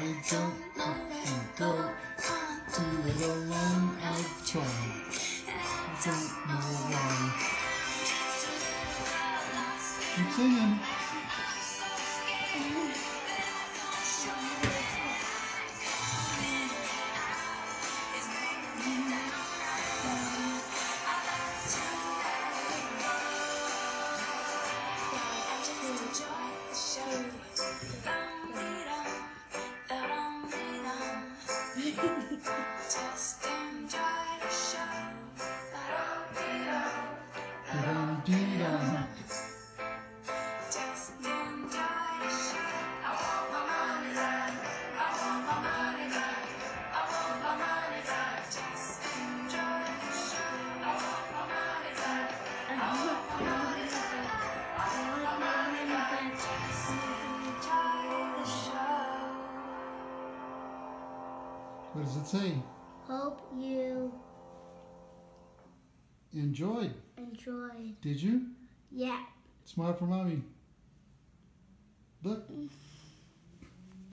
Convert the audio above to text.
I don't know go to it alone. I try. I don't know why. Keep singing. Just enjoy the show. Da-dum-dee-dum. Just enjoy the show. I want my money back. I want my money back. I want my money back. Just enjoy the show. I want my money back. I want my money back. I want my money back. Just enjoy the show. What does it say? Hope you Enjoyed. enjoyed. Did you? Yeah. Smile for mommy. Look.